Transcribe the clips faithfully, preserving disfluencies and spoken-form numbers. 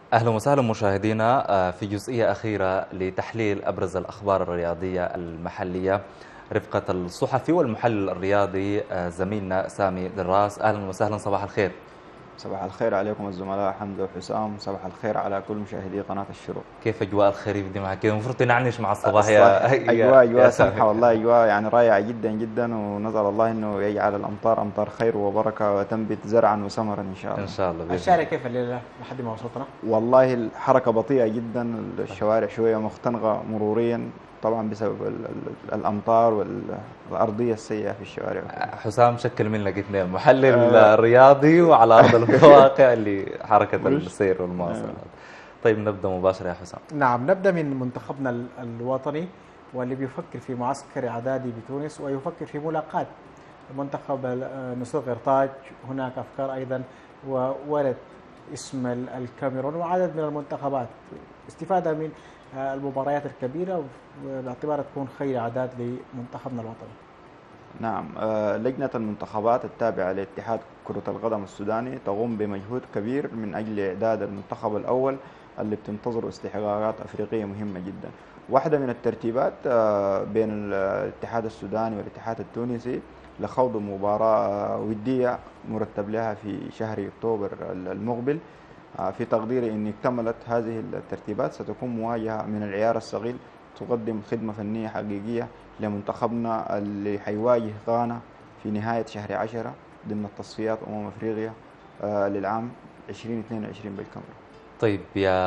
أهلا وسهلا مشاهدينا آه، في جزئية أخيرة لتحليل أبرز الأخبار الرياضية المحلية رفقة الصحفي والمحلل الرياضي آه، زميلنا سامي دراس. أهلا وسهلا، صباح الخير. صباح الخير عليكم الزملاء حمد وحسام، صباح الخير على كل مشاهدي قناة الشروق. كيف أجواء الخريف دي معك كده؟ المفروض تنعنش مع الصباح يا الصح يا, أجواء يا أجواء سامي. سمحة والله، أجواء يعني رائعة جدا جدا، ونسأل الله إنه يجعل الأمطار أمطار خير وبركة وتنبت زرعا وثمرا إن شاء إن الله. شاء الله بإذن الشارع الله. كيف الليلة لحد ما وصلتنا؟ والله الحركة بطيئة جدا، الشوارع شوية مختنقة مروريا طبعا بسبب ال- ال- الأمطار والأرضية السيئة في الشوارع وكده. حسام شكل منك اثنين، محلل آه، رياضي وعلى أرض الواقع لحركة مش السير آه، والمواصلات. طيب نبدأ مباشرة يا حسام. نعم، نبدأ من منتخبنا ال- الوطني، واللي بيفكر في معسكر إعدادي بتونس ويفكر في ملاقاة منتخب ال- آه، نسور قرطاج. هناك أفكار أيضا وورد اسم ال- الكاميرون وعدد من المنتخبات استفادة من آه، المباريات الكبيرة، باعتبارها تكون خير إعداد لمنتخبنا الوطني. نعم. آه، لجنة المنتخبات التابعة لاتحاد كرة القدم السوداني تقوم بمجهود كبير من أجل إعداد المنتخب الأول اللي بتنتظر استحقاقات أفريقية مهمة جدا. واحدة من الترتيبات آه، بين الاتحاد السوداني والاتحاد التونسي لخوض مباراة آه، ودية مرتب لها في شهر أكتوبر المقبل. آه، في تقديري أن اكتملت هذه الترتيبات ستكون مواجهة من العيار الصغير، تقدم خدمة فنية حقيقية لمنتخبنا اللي حيواجه غانا في نهاية شهر عشرة ضمن التصفيات أمم أفريقيا آه، للعام ألفين واثنين وعشرين بالكاميرون. طيب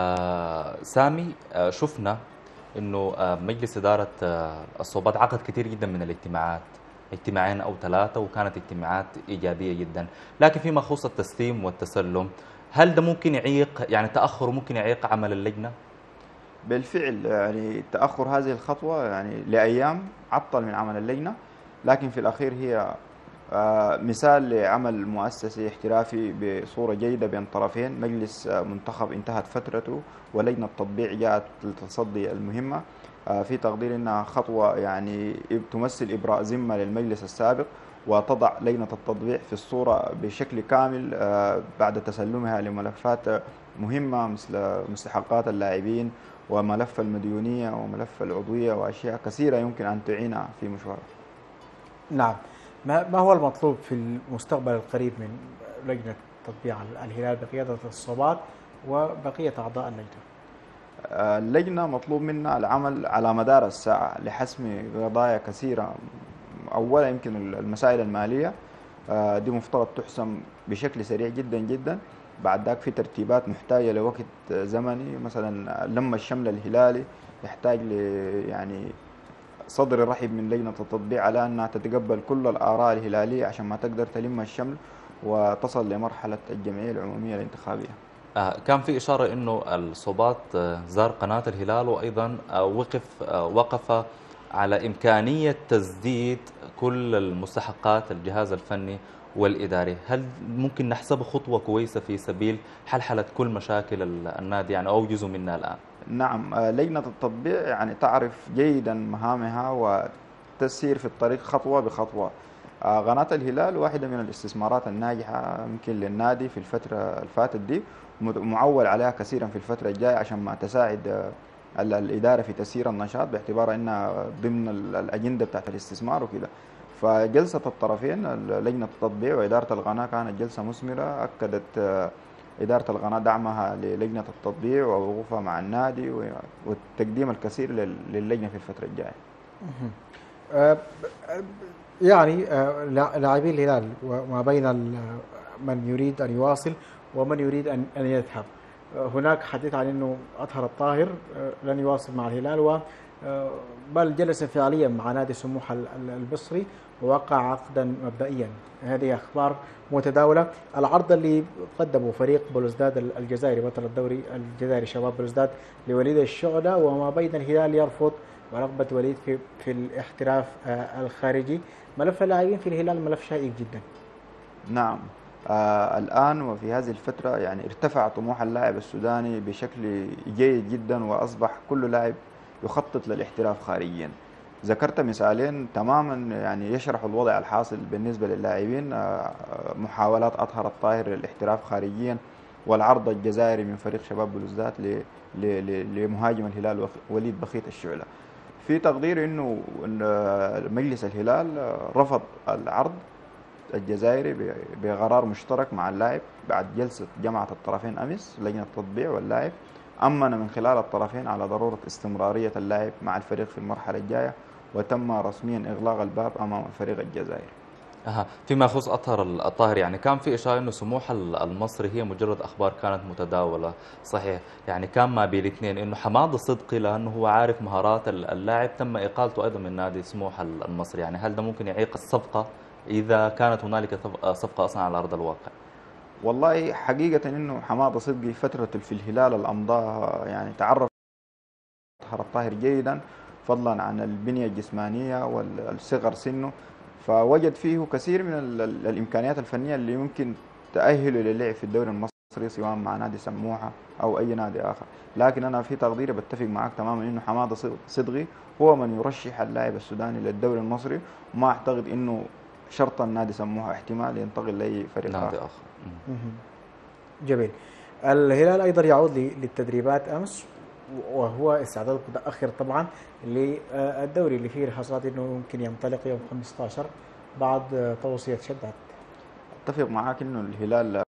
يا سامي، آه، شفنا انه آه، مجلس اداره آه، الصوبات عقد كثير جدا من الاجتماعات، اجتماعين او ثلاثه، وكانت اجتماعات ايجابيه جدا، لكن فيما يخص التسليم والتسلم هل ده ممكن يعيق، يعني تاخره ممكن يعيق عمل اللجنه؟ بالفعل يعني تأخر هذه الخطوة يعني لأيام عطل من عمل اللجنة، لكن في الأخير هي آه، مثال لعمل مؤسسي احترافي بصورة جيدة بين طرفين. مجلس آه، منتخب انتهت فترته، ولجنة تطبيع جاءت لتصدي المهمة. آه، في تقدير أنها خطوة يعني تمثل إبراء ذمة للمجلس السابق، وتضع لجنة التطبيع في الصورة بشكل كامل آه، بعد تسلمها لملفات مهمة مثل مستحقات اللاعبين وملف المديونية وملف العضوية وأشياء كثيرة يمكن أن تعينها في مشوارها. نعم، ما ما هو المطلوب في المستقبل القريب من لجنة تطبيع الهلال بقيادة الصوبات وبقية أعضاء اللجنة؟ اللجنة مطلوب منا العمل على مدار الساعة لحسم قضايا كثيرة. أولا يمكن المسائل المالية، آه، دي مفترض تحسم بشكل سريع جدا جدا. بعد ذاك في ترتيبات محتاجة لوقت زمني، مثلا لما الشمل الهلالي يحتاج ل يعني صدر رحب من لجنة التطبيع على أنها تتقبل كل الآراء الهلالية عشان ما تقدر تلم الشمل وتصل لمرحلة الجمعية العمومية الانتخابية. آه، كان في إشارة إنه الصوبات آه، زار قناة الهلال، وأيضا آه، وقف آه، وقف على إمكانية تسديد كل المستحقات الجهاز الفني والإداري. هل ممكن نحسب خطوة كويسة في سبيل حلحلة كل مشاكل ال- النادي، يعني أو جزء منها الآن؟ نعم. آه، لجنة التطبيع يعني تعرف جيدا مهامها وتسير في الطريق خطوة بخطوة. آه، قناة الهلال واحدة من الاستثمارات الناجحة يمكن للنادي في الفترة الفاتت دي، معول عليها كثيرا في الفترة الجاية عشان ما تساعد آه، ال- الإدارة في تسيير النشاط باعتبار أنها ضمن ال- الأجندة بتاعت الاستثمار وكده. فجلسة الطرفين لجنة التطبيع وإدارة القناة كانت جلسة مثمرة، أكدت آه، إدارة القناة دعمها للجنة التطبيع ووقوفها مع النادي و- والتقديم الكثير لل- للجنة في الفترة الجاية. آه، يعني آه، لا- لاعبي الهلال وما بين ال- من يريد أن يواصل ومن يريد أن أن يذهب. آه، هناك حديث عن أنه أطهر الطاهر آه، لن يواصل مع الهلال، و آه، بل جلس فعليا مع نادي سموحة ال- ال- المصري ووقع عقدا مبدئيا. هذه أخبار متداولة. العرض اللي قدمه فريق بلوزداد الجزائري بطل الدوري الجزائري شباب بلوزداد لوليد الشعلة، وما بين الهلال يرفض ورغبة وليد في في الاحتراف آه، الخارجي. ملف اللاعبين في الهلال ملف شائك جدا. نعم. آه الآن وفي هذه الفترة يعني ارتفع طموح اللاعب السوداني بشكل جيد جدا، وأصبح كل لاعب يخطط للاحتراف خارجيا. ذكرت مثالين تماما يعني يشرح الوضع الحاصل بالنسبة للاعبين. آه محاولات أطهر الطاهر للاحتراف خارجيا والعرض الجزائري من فريق شباب بلوزداد ل- ل- ل- لمهاجم الهلال وخ- وليد بخيت الشعلة. في تقدير انه إن مجلس الهلال رفض العرض الجزائري ب- بقرار مشترك مع اللاعب بعد جلسة جمعت الطرفين أمس لجنة التطبيع واللاعب، أمن من خلال الطرفين على ضرورة استمرارية اللاعب مع الفريق في المرحلة الجاية، وتم رسميا إغلاق الباب أمام الفريق الجزائري. أها، فيما يخص أطهر الطاهر، يعني كان في إشارة أنه سموح المصري هي مجرد أخبار كانت متداولة، صحيح؟ يعني كان ما بين الاثنين أنه حماد الصدقي لأنه هو عارف مهارات اللاعب تم إقالته أيضا من نادي سموحة المصري، يعني هل ده ممكن يعيق الصفقة إذا كانت هنالك صفقة أصلا على أرض الواقع؟ والله حقيقة إنه حماده صدقي فترة في الهلال الأمضاء يعني تعرف أطهر الطاهر جيدا، فضلا عن البنية الجسمانية والصغر سنه، فوجد فيه كثير من ال- ال- الإمكانيات الفنية اللي يمكن تأهله للعب في الدوري المصري سواء مع نادي سموحة أو أي نادي آخر. لكن أنا في تقديري بتفق معك تماما إنه حماده صدقي هو من يرشح اللاعب السوداني للدوري المصري، وما أعتقد إنه شرطا نادي سموحة احتمال ينتقل لأي فريق نادي آخر. آخر. مهم. جميل. الهلال أيضا يعود ل- للتدريبات أمس، وهو استعداد متأخر طبعا للدوري اللي فيه حصاد انه يمكن ينطلق يوم خمسة عشر بعد توصية شداد. اتفق معاك انه الهلال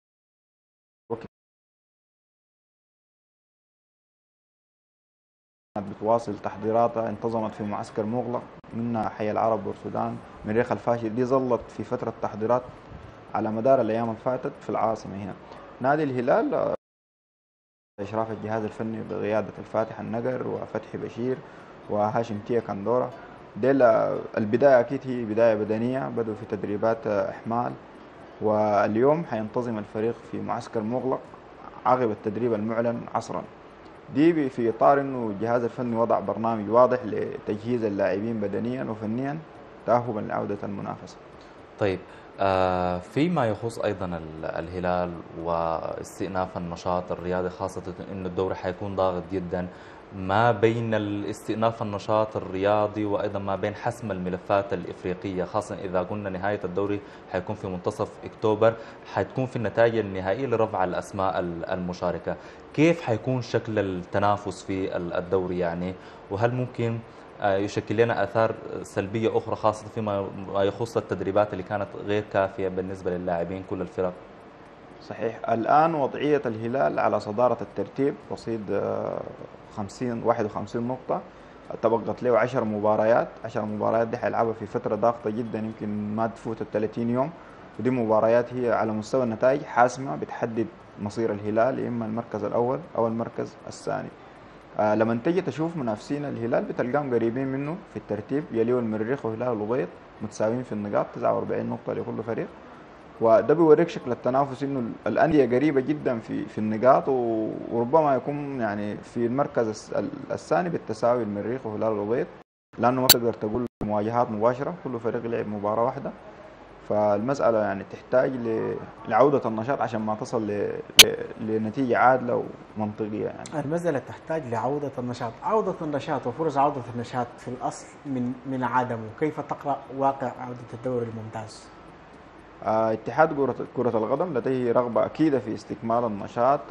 بتواصل تحضيراتها، انتظمت في معسكر مغلق منها حي العرب والسودان مريخ الفاشل، دي ظلت في فترة تحضيرات على مدار الأيام اللي فاتت في العاصمة هنا. نادي الهلال إشراف الجهاز الفني بقيادة الفاتح النقر وفتحي بشير وهاشم تيا كندورة، ديل البداية أكيد هي بداية بدنية، بدأوا في تدريبات إحمال، واليوم حينتظم الفريق في معسكر مغلق عقب التدريب المعلن عصرا. دي في إطار أنه الجهاز الفني وضع برنامج واضح لتجهيز اللاعبين بدنيا وفنيا تأهبا لعودة المنافسة. طيب، آه فيما يخص أيضا ال- الهلال واستئناف النشاط الرياضي، خاصة أن الدوري حيكون ضاغط جدا ما بين الاستئناف النشاط الرياضي وأيضا ما بين حسم الملفات الإفريقية، خاصة إذا قلنا نهاية الدوري حيكون في منتصف أكتوبر، حتكون في النتائج النهائية لرفع الأسماء ال- المشاركة. كيف حيكون شكل التنافس في ال- الدوري يعني، وهل ممكن يشكل لنا آثار سلبية أخرى خاصة فيما يخص التدريبات اللي كانت غير كافية بالنسبة للاعبين كل الفرق؟ صحيح. الآن وضعية الهلال على صدارة الترتيب رصيد خمسين واحد وخمسين نقطة، تبقت له عشر مباريات، عشر مباريات دي حيلعبها في فترة ضاغطة جدا يمكن ما تفوت ال ثلاثين يوم، ودي مباريات هي على مستوى النتائج حاسمة بتحدد مصير الهلال، يا إما المركز الأول أو المركز الثاني. آه لما تجي تشوف منافسين الهلال بتلقاهم قريبين منه في الترتيب، يليه المريخ وهلال الأبيض متساويين في النقاط تسعة وأربعين نقطة لكل فريق، وده بيوريك شكل التنافس انه الانديه قريبه جدا في في النقاط، وربما يكون يعني في المركز الثاني بالتساوي المريخ وهلال الأبيض، لانه ما تقدر تقول مواجهات مباشره، كل فريق لعب مباراه واحده، فالمساله يعني تحتاج لعوده النشاط عشان ما تصل ل... ل... لنتيجه عادله ومنطقيه يعني. المسألة تحتاج لعودة النشاط، عودة النشاط وفرص عودة النشاط في الأصل من من عدمه، كيف تقرأ واقع عودة الدوري الممتاز؟ آه، اتحاد كرة كرة القدم لديه رغبة أكيدة في استكمال النشاط،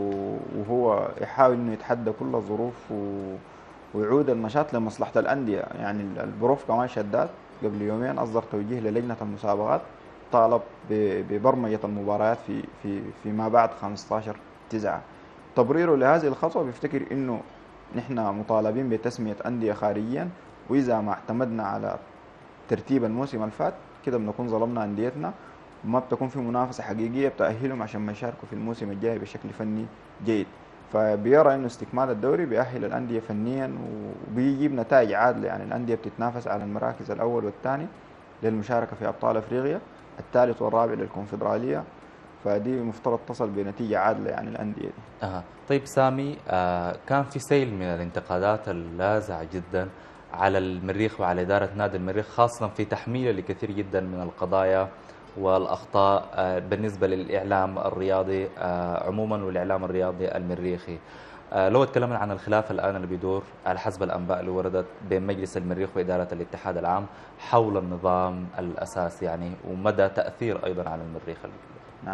وهو يحاول إنه يتحدى كل الظروف ويعود النشاط لمصلحة الأندية. يعني البروف كمان شداد قبل يومين أصدر توجيه للجنة المسابقات طالب ببرمجة المباريات في في فيما بعد خمسة عشر تسعة. تبريره لهذه الخطوة بيفتكر إنه نحن مطالبين بتسمية أندية خارجيا، وإذا ما اعتمدنا على ترتيب الموسم اللي فات كده بنكون ظلمنا أنديتنا، وما بتكون في منافسة حقيقية بتأهلهم عشان ما يشاركوا في الموسم الجاي بشكل فني جيد. فبيرى إنه استكمال الدوري بيأهل الأندية فنيا وبيجيب نتائج عادلة، يعني الأندية بتتنافس على المراكز الأول والثاني للمشاركة في أبطال أفريقيا، الثالث والرابع للكونفدرالية، فدي مفترض تصل بنتيجة عادلة يعني الأندية دي. أه. طيب سامي، آه كان في سيل من الانتقادات اللاذعة جدا على المريخ وعلى إدارة نادي المريخ، خاصة في تحميله لكثير جدا من القضايا والأخطاء آه بالنسبة للإعلام الرياضي آه عموما والإعلام الرياضي المريخي. آه لو تكلمنا عن الخلاف الآن اللي بيدور على حسب الأنباء اللي وردت بين مجلس المريخ وإدارة الاتحاد العام حول النظام الأساسي يعني، ومدى تأثير أيضا على المريخ. نعم،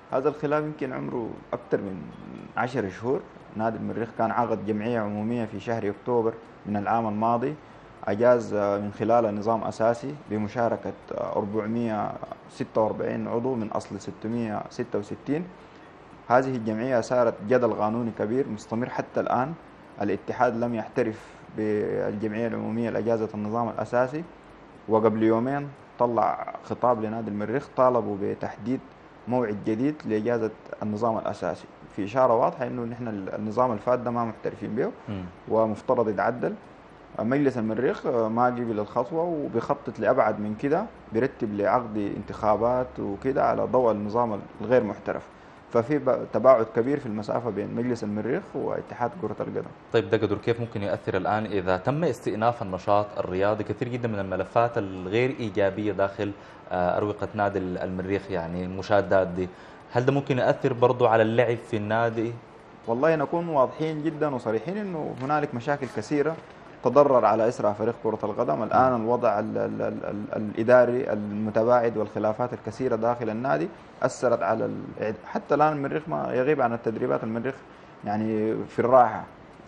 هذا الخلاف يمكن عمره أكثر من عشر شهور. نادي المريخ كان عقد جمعية عمومية في شهر أكتوبر من العام الماضي، أجاز من خلالها نظام أساسي بمشاركة أربعمائة وستة وأربعين عضو من أصل ستمائة وستة وستين. هذه الجمعية صارت جدل قانوني كبير مستمر حتى الآن. الاتحاد لم يحترف بالجمعية العمومية لإجازة النظام الأساسي، وقبل يومين طلع خطاب لنادي المريخ طالبوا بتحديد موعد جديد لإجازة النظام الأساسي، في إشارة واضحة إنه نحن النظام الفات ده ما محترفين به ومفترض يتعدل. مجلس المريخ ما قبل الخطوة وبيخطط لأبعد من كده، بيرتب لعقد انتخابات وكده على ضوء النظام الغير محترف. ففي تباعد كبير في المسافة بين مجلس المريخ واتحاد كرة القدم. طيب ده قدر كيف ممكن يؤثر الآن إذا تم استئناف النشاط الرياضي؟ كثير جدا من الملفات الغير إيجابية داخل أروقة نادي المريخ، يعني المشادات دي، هل ده ممكن يؤثر برضو على اللعب في النادي؟ والله نكون واضحين جدا وصريحين إنه هنالك مشاكل كثيرة تضرر على إسرع فريق كرة القدم. الآن الوضع ال ال ال ال الإداري المتباعد والخلافات الكثيرة داخل النادي أثرت على حتى الآن المريخ ما يغيب عن التدريبات. المريخ يعني في الراحة،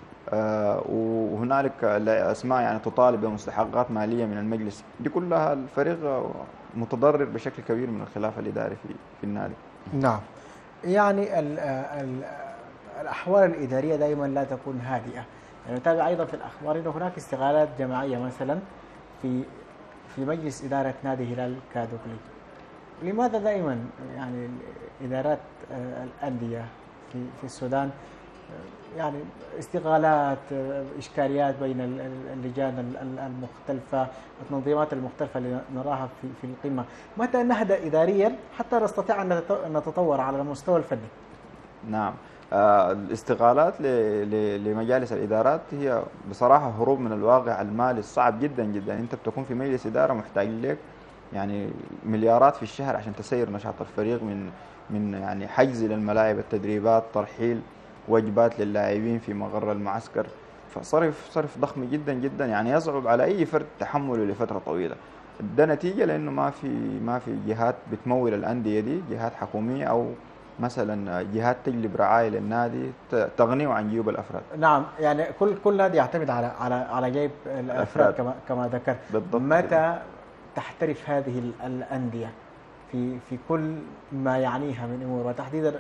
آه وهنالك أسماء يعني تطالب بمستحقات مالية من المجلس. دي كلها الفريق متضرر بشكل كبير من الخلاف الإداري في في النادي. نعم، يعني ال ال الأحوال الإدارية دائما لا تكون هادئة. يعني نتابع أيضا في الأخبار أن هناك استغلالات جماعية مثلا في في مجلس إدارة نادي هلال كادوكلي. لماذا دائما يعني إدارات الأندية في في السودان يعني استغلالات، إشكاليات بين اللجان المختلفة، التنظيمات المختلفة اللي نراها في في القمة؟ متى نهدأ إداريا حتى نستطيع أن نتطور على المستوى الفني؟ نعم، آه الاستغالات لمجالس الإدارات هي بصراحة هروب من الواقع المالي الصعب جدا جدا. أنت بتكون في مجلس إدارة محتاج لك يعني مليارات في الشهر عشان تسير نشاط الفريق، من من يعني حجز للملاعب، التدريبات، ترحيل، وجبات للاعبين في مقر المعسكر. فصرف صرف ضخم جدا جدا، يعني يصعب على أي فرد تحمله لفترة طويلة. ده نتيجة لأنه ما في ما في جهات بتمول الأندية دي، جهات حكومية أو مثلا جهات تجلب رعاية للنادي تغنيه عن جيوب الافراد. نعم، يعني كل كل نادي يعتمد على على على جيب الافراد كما كما ذكرت. بالضبط. متى تحترف هذه الانديه في في كل ما يعنيها من امور، وتحديدا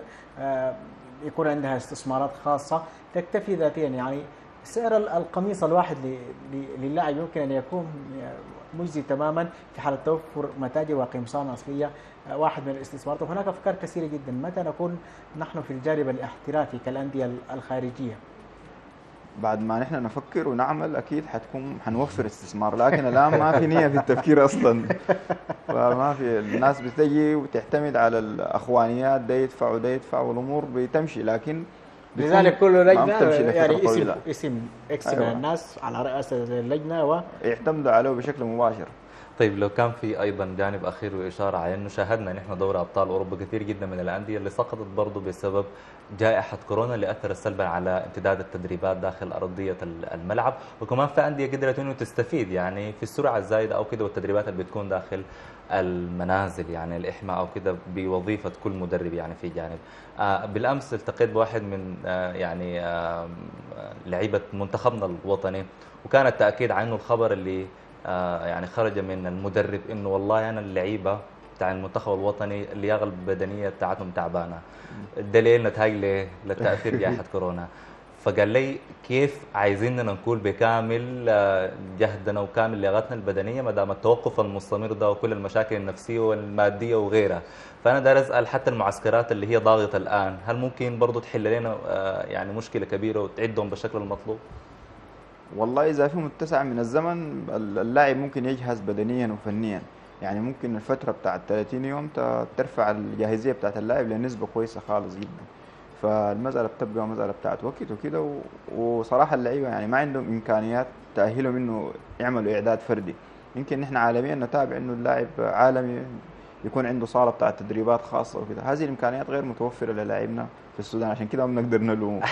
يكون عندها استثمارات خاصه تكتفي ذاتيا؟ يعني سعر القميص الواحد للاعب يمكن ان يكون مجزي تماما في حاله توفر متاجر وقمصان اصليه واحد من الاستثمارات. وهناك افكار كثيره جدا. متى نكون نحن في الجانب الاحترافي كالانديه الخارجيه؟ بعد ما نحن نفكر ونعمل اكيد حتكون حنوفر استثمار، لكن الان ما في نيه في التفكير اصلا. فما في، الناس بتجي وتعتمد على الاخوانيات، ده يدفع وده يدفع والامور بتمشي، لكن لذلك كل لجنه يعني اسم طويلة. اسم اكس من أيوة. الناس على رئاسه اللجنه ويعتمدوا عليه بشكل مباشر. طيب لو كان في ايضا جانب اخير واشاره على انه شاهدنا نحن دوري ابطال اوروبا كثير جدا من الانديه اللي سقطت برضه بسبب جائحه كورونا اللي اثرت سلبا على امتداد التدريبات داخل ارضيه الملعب، وكمان في انديه قدرت انه تستفيد يعني في السرعه الزايده او كده، والتدريبات اللي بتكون داخل المنازل، يعني الاحماء او كده بوظيفه كل مدرب يعني في جانب. آه بالامس التقيت بواحد من آه يعني آه لعيبه منتخبنا الوطني، وكان التاكيد عنه الخبر اللي آه يعني خرج من المدرب انه والله انا اللعيبه بتاع المنتخب الوطني اللياقه البدنيه بتاعتهم تعبانه، الدليل نتاج لتاثير جائحه كورونا. فقال لي كيف عايزيننا نكون بكامل جهدنا وكامل لياقتنا البدنيه ما دام التوقف المستمر ده وكل المشاكل النفسيه والماديه وغيرها. فانا داير اسال حتى المعسكرات اللي هي ضاغطه الان، هل ممكن برضه تحل لنا آه يعني مشكله كبيره وتعدهم بالشكل المطلوب؟ والله إذا في متسع من الزمن اللاعب ممكن يجهز بدنيا وفنيا، يعني ممكن الفترة بتاعت ثلاثين يوم ترفع الجاهزية بتاعت اللاعب لنسبة كويسة خالص جدا. فالمسألة بتبقى مسألة بتاعت وقت وكده، وصراحة اللعيبة يعني ما عندهم إمكانيات تأهلهم إنه يعملوا إعداد فردي. يمكن نحن عالميا نتابع إنه اللاعب عالمي يكون عنده صاله بتاعت تدريبات خاصه وكده. هذه الامكانيات غير متوفره للاعبنا في السودان، عشان كده ما بنقدر نلومه.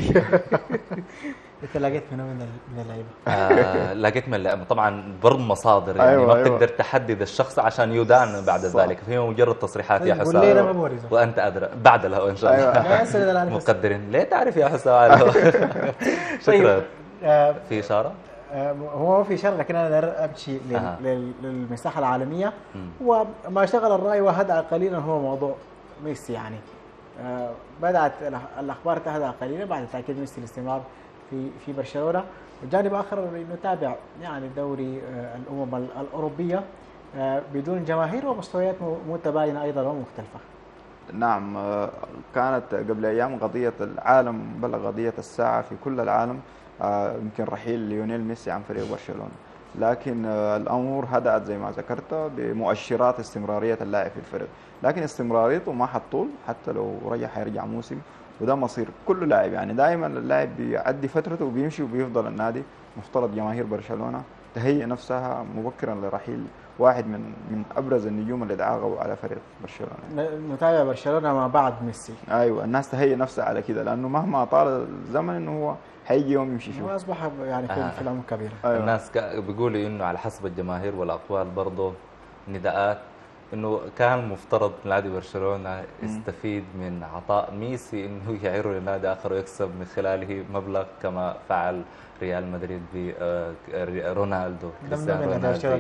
انت لقيت منو من ال- من اللعيبه؟ آه لقيت من اللعبة. طبعا برم مصادر يعني أيوة ما أيوة. بتقدر تحدد الشخص عشان يدان بعد صح. ذلك، فهي مجرد تصريحات يا طيب قول لي انا ما حسام، بوري زول. وانت ادرى بعد الهواء ان شاء الله. أيوة. لا اسال انا عارف. مقدرين ليه تعرف يا حسام على الهواء. شكرا. آه، في اشاره؟ آه، هو ما في شر، لكن انا داير امشي لل- أها. لل- للمساحه العالميه. مم. وما شغل الراي وهدأ قليلا هو موضوع ميسي يعني. آه، بدات الأخ- الاخبار تهدأ قليلا بعد تاكيد ميسي الاستمرار في في برشلونه. والجانب الاخر انه تابع يعني دوري آه، الامم ال- الاوروبيه آه، بدون جماهير ومستويات م- متباينه ايضا ومختلفه. نعم، آه، كانت قبل أيام قضية العالم، بل قضية الساعة في كل العالم، آه، يمكن رحيل ليونيل ميسي عن فريق برشلونة. لكن آه، الأمور هدأت زي ما ذكرت بمؤشرات استمرارية اللاعب في الفريق، لكن استمراريته ما حتطول، حتى لو رجع حيرجع موسم، وده مصير كل لاعب. يعني دائما اللاعب بيعدي فترته وبيمشي وبيفضل النادي. مفترض جماهير برشلونة تهيئ نفسها مبكرا لرحيل واحد من من ابرز النجوم اللي تعاقبوا على فريق برشلونه. ن- نتابع برشلونه ما بعد ميسي. ايوه، الناس تهيئ نفسها على كده، لانه مهما طال الزمن انه هو حيجي يوم يمشي فيه. واصبح يعني في, آه. في الامور كبيره. أيوة. الناس كا- بيقولوا انه على حسب الجماهير والاقوال برضه نداءات انه كان مفترض نادي برشلونه يستفيد من عطاء ميسي انه يعيره لنادي اخر ويكسب من خلاله مبلغ كما فعل ريال مدريد برونالدو كريستيانو رونالدو.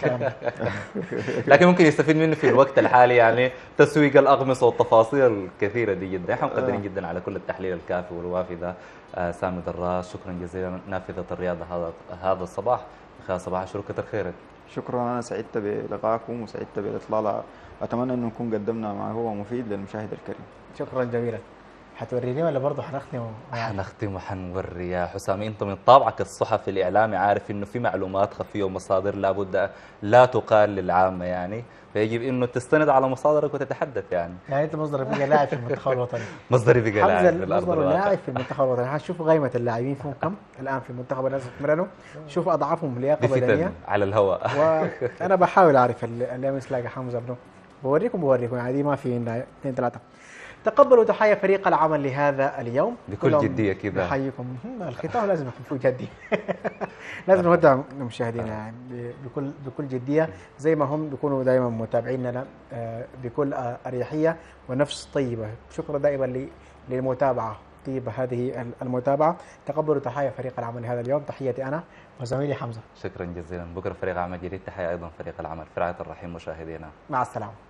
لكن ممكن يستفيد منه في الوقت الحالي يعني تسويق الأغمصة والتفاصيل الكثيرة دي جدا. احنا مقدرين جدا على كل التحليل الكافي والوافي ذا. آه سامي دراس، شكرا جزيلا نافذة الرياضة هذا هذا الصباح خلال صباح الشروق. كتر خيرك. شكرا، انا سعدت بلقائكم وسعدت بالاطلاله. اتمنى انه نكون قدمنا ما هو مفيد للمشاهد الكريم. شكرا جزيلا. حتوريني ولا برضه حنختم؟ حنختم وحنوري يا حسام. انت من طابعك الصحفي الاعلامي عارف انه في معلومات خفيه ومصادر لابد لا تقال للعامه يعني، فيجب انه تستند على مصادرك وتتحدث يعني. يعني انت مصدر بقى لاعب في المنتخب الوطني. مصدري بقى لاعب في الارض مصدر الواقع. لاعب في المنتخب الوطني. حنشوف قائمه اللاعبين فيهم كم الان في المنتخب الناس يتمرنوا، شوف اضعافهم لياقه بدنيه على الهواء. وانا بحاول اعرف اللي مثل حمزه بنو. بوريكم بوريكم يعني ما في الا اثنين ثلاثه. تقبلوا تحية فريق العمل لهذا اليوم بكل جدية كذا. نحييكم. الختام لازم يكون فيه جدي. لازم نودع المشاهدين يعني بكل بكل جدية زي ما هم بيكونوا دائما متابعين لنا بكل أريحية ونفس طيبة. شكرا دائما للمتابعة طيبة هذه المتابعة. تقبلوا تحية فريق العمل لهذا اليوم. تحياتي أنا وزميلي حمزة. شكرا جزيلا. بكرة فريق عمل جديد. تحية أيضا فريق العمل. في رعاية الرحيم مشاهدينا. مع السلامة.